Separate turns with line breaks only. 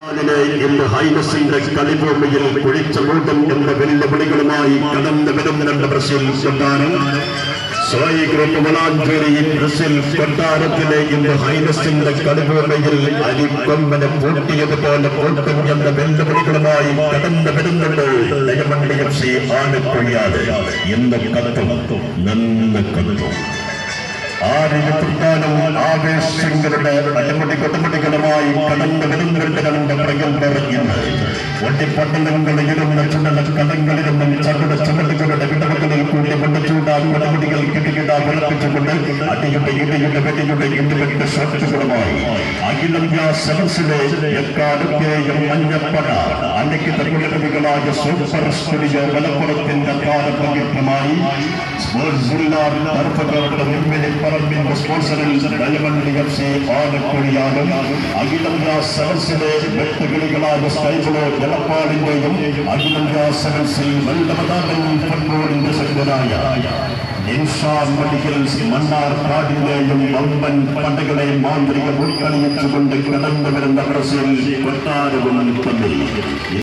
ഇന്ന് ഹൈനസിന്റെ കളിഭൂമിയിൽ കുഴിച്ച കൂട്ടം എന്ന വെല്ലുവിളികളുമായി കടന്നു വരുന്നുണ്ട് ബ്രസീൽ കൊട്ടാരം. സോയി ഗ്രൂപ്പ് വളാഞ്ചേരിയിൽ ബ്രസീൽ കൊട്ടാരത്തിലെ ഇന്ന് ഹൈനസിന്റെ കളിഭൂമിയിൽ അരിക്കൊമ്പനെ പൂട്ടിയതുപോലെ കൂട്ടം എന്ന വെല്ലുവിളികളുമായി കടന്നു വരുന്നുണ്ട് ഡയമണ്ട് FC ആനക്കുഴിയാതെ. ഇന്ന് കത്തും നിന്ന് കത്തും ആരെടുത്താലും ആവേശങ്ങളുടെ അടിമുടികളുമായി കടന്നു വരുന്നുണ്ട് രണ്ട് പ്രഗത്ഭരിന്ന് ഒട്ടിപ്പട്ടണങ്ങളിലിരുന്ന ചുടല കടങ്ങളിലും ചുമടുകളുടെ വിടവുകളിൽ കൂടി കൊണ്ടുചൂടാ കുടമുടികൾ കിട്ടികിട വിളപ്പിച്ചുകൊണ്ട് അടിയുടെ ഇടയുടെ വെടിയുടെ ഇടിവെട്ട് ഷോട്ടുകളുമായി അഖിലേന്ത്യാ സെവൻസിലെ എക്കാലത്തെയും മഞ്ഞപ്പട അലിഖിത കുലകവികളായ സൂപ്പർ സ്റ്റുഡിയോ മലപ്പുറത്തിന്റെ താരപകിത്രമായി പറമ്പിന്റെ സ്പോൺസറിൽ ഡയമണ്ട് FC ആനക്കുഴിയാലും അഖിലേന്ത്യാ സെവൻസിലെ വെട്ടുകിളികളായ സ്കൈബിളോ ജലപ്പാടിന്റെയും അഖിലേന്ത്യാ സെവൻസിൽ വല്ലഭദാനൻ ഫുട്ബോളിന്റെ ശക്തനായ മെഡിക്കൽസ് മണ്ണാർക്കാടിന്റെയും വമ്പൻ പടകളെ മാന്ത്രിക ഉൾക്കളിച്ചുകൊണ്ട് കടന്നു വരുന്ന ബ്രസീൽ കൊട്ടാരവും തമ്മിൽ